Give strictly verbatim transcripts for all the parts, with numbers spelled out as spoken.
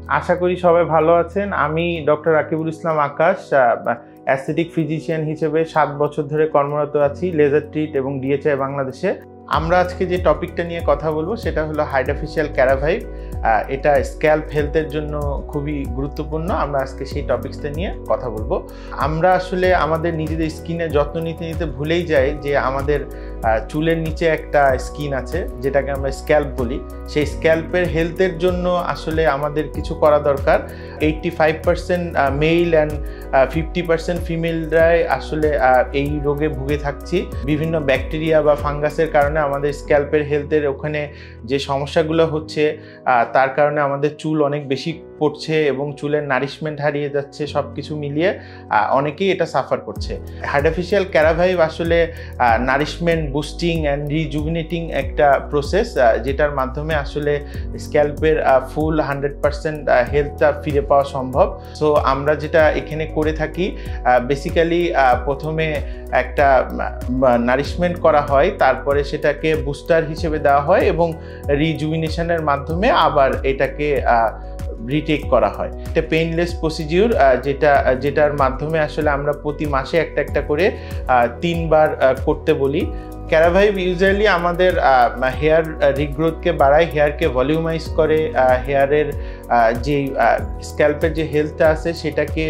আশা করি সবাই ভালো আছেন। আমি doctor Rakibul Islam Akash, aesthetic physician হিসেবে সাত বছর ধরে কর্মরত আছি লেজার ট্রিট এবং ডিএচআই বাংলাদেশে। আমরা আজকে যে টপিকটা নিয়ে কথা বলবো সেটা হলো হাইড্রোফেশিয়াল ক্যারাভাইভ। এটা স্ক্যাল্প হেলথের জন্য খুবই গুরুত্বপূর্ণ। আমরা আজকে সেই টপিকসটা নিয়ে কথা বলবো। আমরা আসলে আমাদের নিজেদের স্কিনের যত্ন নিতে নিতে ভুলেই যাই যে আমাদের চুলের নিচে একটা স্কিন আছে যেটাকে আমরা স্ক্যাল্প বলি। সেই স্ক্যাল্পের হেলথের জন্য আসলে আমাদের কিছু করা দরকার। Eighty five percent male and fifty percent ফিমেলরাই আসলে এই রোগে ভুগে থাকছি। বিভিন্ন ব্যাকটেরিয়া বা ফাঙ্গাসের কারণে আমাদের স্ক্যাল্পের হেলথের ওখানে যে সমস্যাগুলো হচ্ছে তার কারণে আমাদের চুল অনেক বেশি পড়ছে এবং চুলের নারিশমেন্ট হারিয়ে যাচ্ছে। সব কিছু মিলিয়ে অনেকেই এটা সাফার করছে। হাইড্রোফেশিয়াল ক্যারাভাইভ আসলে নারিশমেন্ট বুস্টিং অ্যান্ড রিজুভিনেটিং একটা প্রসেস, যেটার মাধ্যমে আসলে স্ক্যাল্পের ফুল হান্ড্রেড পার্সেন্ট হেলথটা ফিরে পাওয়া সম্ভব। সো আমরা যেটা এখানে করে থাকি, বেসিক্যালি প্রথমে একটা নারিশমেন্ট করা হয়, তারপরে সেটাকে বুস্টার হিসেবে দেওয়া হয় এবং রিজুভিনেশনের মাধ্যমে আবার এটাকে রিটেক করা হয়। এটা পেইনলেস প্রসিডিউর, যেটা যেটার মাধ্যমে আসলে আমরা প্রতি মাসে একটা একটা করে তিনবার করতে বলি। ক্যারাভাইভ ইউজুয়ালি আমাদের হেয়ার রিগ্রোথকে বাড়ায়, হেয়ারকে ভলিউমাইজ করে, হেয়ারের যে স্ক্যাল্পের যে হেলথটা আছে সেটাকে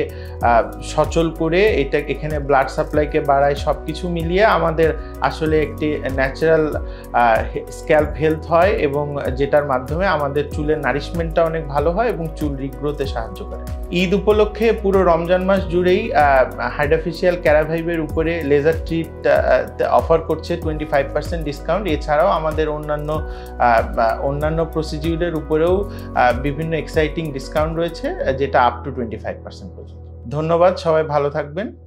সচল করে, এটা এখানে ব্লাড সাপ্লাইকে বাড়ায়। সব কিছু মিলিয়ে আমাদের আসলে একটি ন্যাচারাল স্ক্যাল্প হেলথ হয় এবং যেটার মাধ্যমে আমাদের চুলের নারিশমেন্টটা অনেক ভালো হয় এবং চুল রিগ্রোথে সাহায্য করে। ঈদ উপলক্ষে পুরো রমজান মাস জুড়েই হাইড্রোফেশিয়াল ক্যারাভাইভের উপরে লেজার ট্রিট অফার করছে টোয়েন্টি ফাইভ পার্সেন্ট ডিসকাউন্ট। এছাড়াও আমাদের অন্যান্য অন্যান্য প্রসিডিউরের উপরেও বিভিন্ন এক্সাইটিং ডিসকাউন্ট রয়েছে, যেটা up to twenty five percent পর্যন্ত। ধন্যবাদ, সবাই ভালো থাকবেন।